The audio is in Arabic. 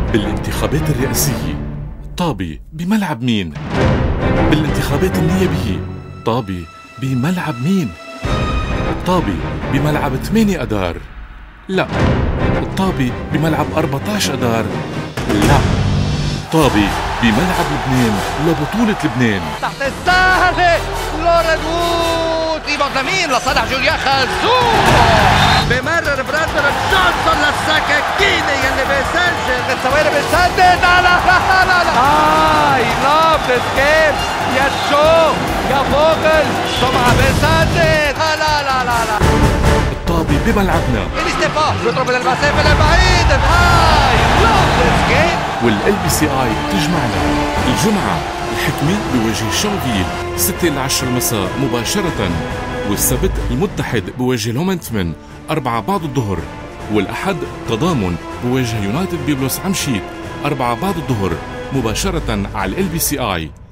بالانتخابات الرئاسية طابي بملعب مين؟ بالانتخابات النيابية طابي بملعب مين؟ طابي بملعب 8 أدار؟ لا. طابي بملعب 14 أدار؟ لا. طابي بملعب لبنان لبطولة لبنان. تحت السهلة لورينوت يبقى لمين لصالح جوليان خازوق. بمرر برادر جونسون للسكاكينة يلي بيسجل بالثواني بيسدد. لا لا لا لا لا هاي لاف ذيس جيم. يا شو يا فوغل سمعة بيسدد. لا لا لا لا الطابي بملعبنا. إليستيفا يضرب للمسافة البعيدة. هاي لاف ذيس جيم. والLBCI تجمعنا الجمعة الحكمة بوجه شانفيل 6-10 المساء مباشرة، والسبت المتحد بوجه الهومنتمن 4 بعد الظهر، والأحد تضامن بوجه يونايتد بيبلوس عمشيت 4 بعد الظهر مباشرة على الLBCI.